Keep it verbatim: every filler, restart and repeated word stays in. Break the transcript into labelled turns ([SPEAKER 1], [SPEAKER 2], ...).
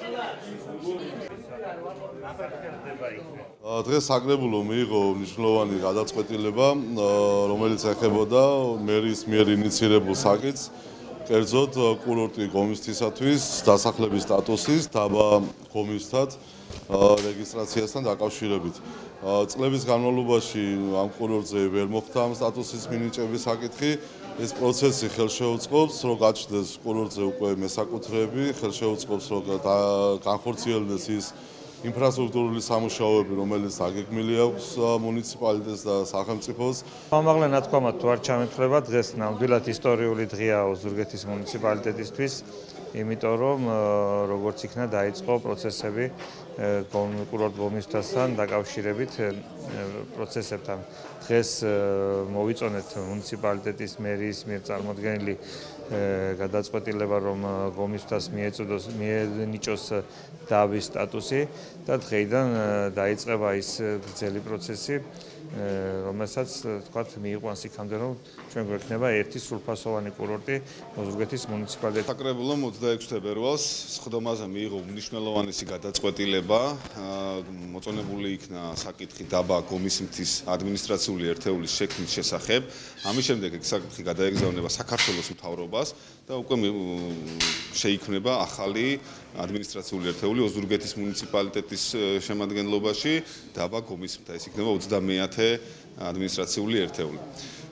[SPEAKER 1] დღეს საკრებულო მიიღო მნიშვნელოვანი გადაწყვეტილება, რომელიც ეხებოდა მერის მიერ ინიცირებულ საკითხს, კერძოდ კურორტი გომისთისათვის დასახლების სტატუსის დაბა გომისთან რეგისტრაციასთან დაკავშირებით. წლების განმავლობაში ამ კურორტზე ვერ მოხდა ამ სტატუსის მინიჭების საკითხი. ეს პროცესი ხელშეუწყობს, რომ გაჩნდეს კურორტზე უკვე მესაკუთრეები, ხელშეუწყობს, რომ განხორციელდეს ის ინფრასტრუქტურული სამუშაოები, რომელიც აგეგმილი აქვს მუნიციპალიტეტს და სახელმწიფოს.
[SPEAKER 2] ამაღლე ნათქვამად თუ არ ჩამეთვლება, დღეს ნამდვილად ისტორიული დღეა ოზურგეთის მუნიციპალიტეტისთვის, იმიტომ რომ როგორც იქნა დაიწყო პროცესები კურორტ გომისთასთან დაკავშირებით პროცესებთან. დღეს მოვიწონეთ მუნიციპალიტეტის მერის მიერ წარმოდგენილი გადაწყვეტილება, რომ გომისთას მიეწოდოს მიენიჭოს დაბის სტატუსი და დღეიდან დაიწყება ის გრძელი პროცესი, რომელსაც თქვათ მიიყვანს იქამდე, რომ ჩვენ გვექნება ერთი სრულფასოვანი კურორტი ოზურგეთის მუნიციპალიტეტში.
[SPEAKER 3] საკრებულომ ოცდაექვსი თებერვალს სხდომაზე მიიღო მნიშვნელოვანი გადაწყვეტილება, მოწონებული იქნა საკითხი დაბა გომისთის ადმინისტრაციული ერთეულის შექმნის შესახებ. ამის შემდეგ ეს საკითხი გადაეგზავნება საქართველოს მთავრობას და უკვე შეიქმნება ახალი ადმინისტრაციული ერთეული ოზურგეთის მუნიციპალიტეტის შემადგენლობაში დაბა გომისთთან. ეს იქნება ოცდამეათე ადმინისტრაციული ერთეული.